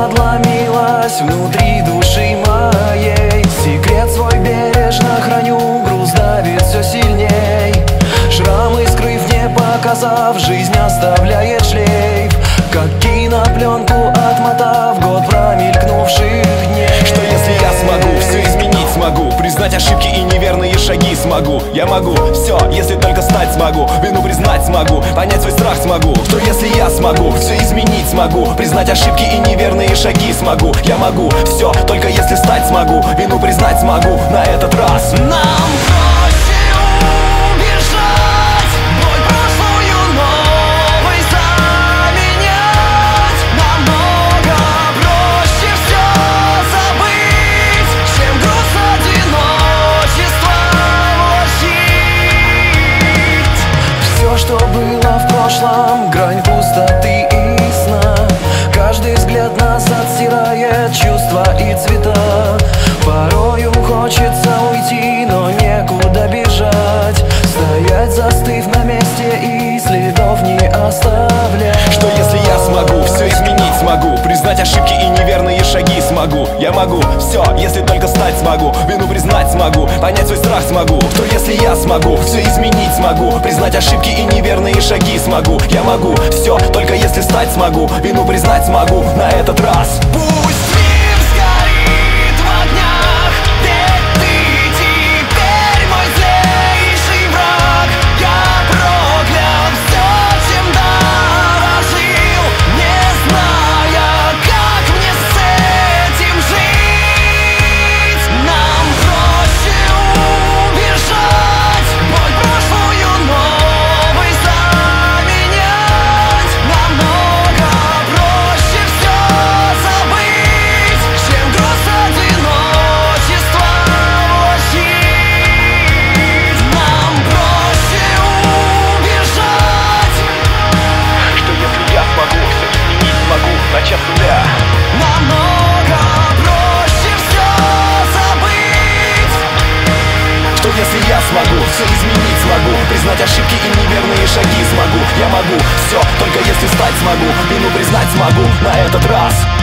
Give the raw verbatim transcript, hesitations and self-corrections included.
надломилась внутри души моей. Секрет свой бережно храню, груз давит все сильней. Шрамы скрыв, не показав, жизнь оставляет шлейф, как кинопленку отмотав год промелькнувших дней. Что если я смогу все изменить, смогу признать ошибки и неверные шаги, смогу. Я могу все, если только стать смогу, вину признать смогу, понять свой страх смогу. Что если я смогу все изменить, смогу признать ошибки и неверные шаги, смогу. Я могу все, только если стать смогу, вину признать смогу на этот раз. Нам что было в прошлом, грань пустоты и сна. Каждый взгляд назад стирает чувства и цвета. Порою хочется уйти, но некуда бежать. Стоять, застыв на месте и следов не оставлять. Что если я смогу все изменить, смогу признать ошибки и неверные шаги, смогу. Я могу все, если только стать смогу, вину признать смогу, понять свой страх смогу. Что если я смогу все изменить, смогу признать ошибки и неверные шаги, смогу. Я могу все, только если стать смогу, вину признать смогу на этот раз. Пусть мир сгорит в огнях, ведь ты теперь мой злейший враг. Я проклял все, чем дорожил, не зная, как мне с этим жить. Нам проще убежать, боль прошлую новой заменять. Намного проще все забыть, чем груз одиночества влачить. Нам проще убежать. Что если я смогу все изменить, смогу начать с нуля. Намного проще все забыть. Что если я смогу все изменить, смогу признать ошибки и неверные шаги, смогу. Я могу все, только если стать смогу, вину признать смогу на этот раз.